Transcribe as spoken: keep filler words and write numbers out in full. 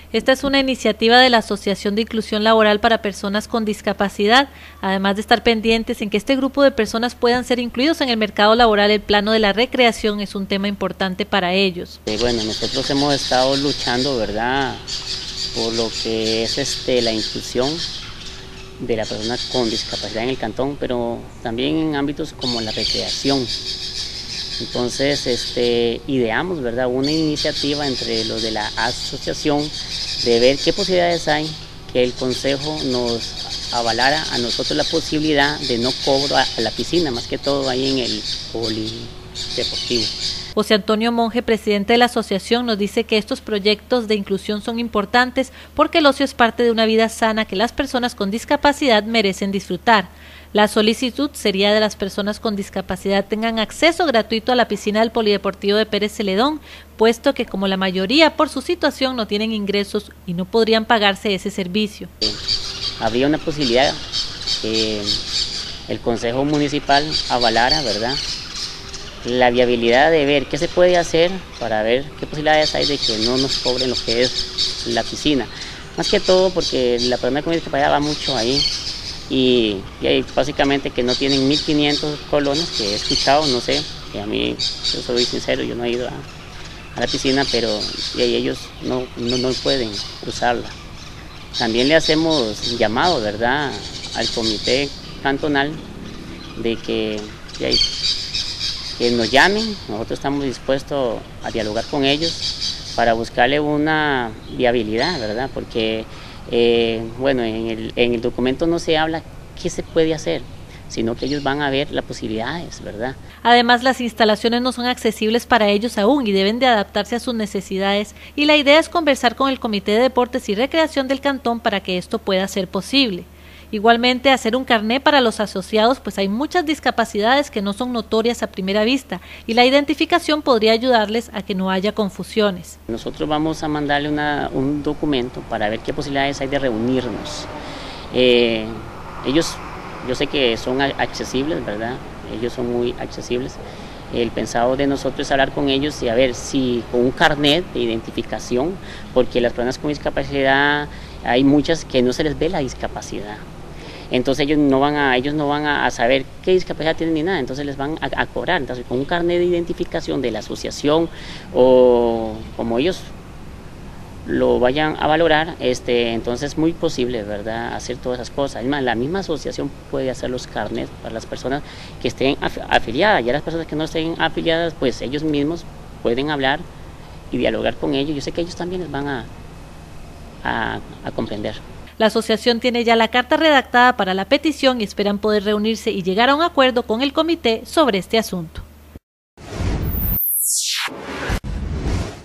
Esta es una iniciativa de la Asociación de Inclusión Laboral para Personas con Discapacidad. Además de estar pendientes en que este grupo de personas puedan ser incluidos en el mercado laboral, el plano de la recreación es un tema importante para ellos. Eh, bueno, nosotros hemos estado luchando, ¿verdad?, por lo que es este, la inclusión de la persona con discapacidad en el cantón, pero también en ámbitos como la recreación. Entonces, este, ideamos, ¿verdad?, una iniciativa entre los de la asociación de ver qué posibilidades hay, que el consejo nos avalara a nosotros la posibilidad de no cobro a la piscina, más que todo ahí en el polideportivo. José Antonio Monge, presidente de la asociación, nos dice que estos proyectos de inclusión son importantes porque el ocio es parte de una vida sana que las personas con discapacidad merecen disfrutar. La solicitud sería de las personas con discapacidad tengan acceso gratuito a la piscina del Polideportivo de Pérez Celedón, puesto que como la mayoría por su situación no tienen ingresos y no podrían pagarse ese servicio. Habría una posibilidad que el Consejo Municipal avalara, ¿verdad?, la viabilidad de ver qué se puede hacer para ver qué posibilidades hay de que no nos cobren lo que es la piscina. Más que todo porque la persona con discapacidad va mucho ahí y, y hay básicamente que no tienen mil quinientos colones, que he escuchado, no sé, que a mí, yo soy sincero, yo no he ido a, a la piscina, pero y ellos no, no, no pueden usarla. También le hacemos llamado, ¿verdad?, al comité cantonal de que... Y hay, que nos llamen, nosotros estamos dispuestos a dialogar con ellos para buscarle una viabilidad, ¿verdad? Porque, eh, bueno, en el, en el documento no se habla qué se puede hacer, sino que ellos van a ver las posibilidades, ¿verdad? Además, las instalaciones no son accesibles para ellos aún y deben de adaptarse a sus necesidades, y la idea es conversar con el Comité de Deportes y Recreación del Cantón para que esto pueda ser posible. Igualmente, hacer un carné para los asociados, pues hay muchas discapacidades que no son notorias a primera vista y la identificación podría ayudarles a que no haya confusiones. Nosotros vamos a mandarle una, un documento para ver qué posibilidades hay de reunirnos. Eh, ellos, yo sé que son accesibles, ¿verdad? Ellos son muy accesibles. El pensado de nosotros es hablar con ellos y a ver si con un carnet de identificación, porque las personas con discapacidad hay muchas que no se les ve la discapacidad. Entonces ellos no van a, ellos no van a saber qué discapacidad tienen ni nada, entonces les van a, a cobrar. Entonces con un carnet de identificación de la asociación o como ellos lo vayan a valorar, este, entonces es muy posible, ¿verdad?, hacer todas esas cosas. Además, la misma asociación puede hacer los carnets para las personas que estén af afiliadas. Ya las personas que no estén afiliadas, pues ellos mismos pueden hablar y dialogar con ellos. Yo sé que ellos también les van a, a, a comprender. La asociación tiene ya la carta redactada para la petición y esperan poder reunirse y llegar a un acuerdo con el comité sobre este asunto.